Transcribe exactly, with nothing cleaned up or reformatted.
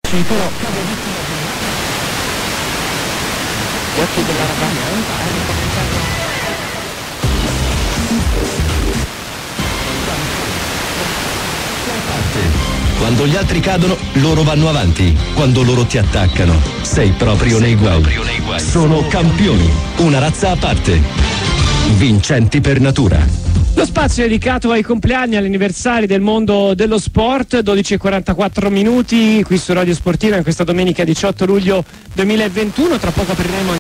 Sì, però gli occhi della ragazza. Quando gli altri cadono, loro vanno avanti. Quando loro ti attaccano, sei proprio nei guai. Sono campioni, una razza a parte. Vincenti per natura. Lo spazio è dedicato ai compleanni, agli anniversari del mondo dello sport, dodici e quarantaquattro minuti qui su Radio Sportiva in questa domenica diciotto luglio duemilaventuno. Tra poco apriremo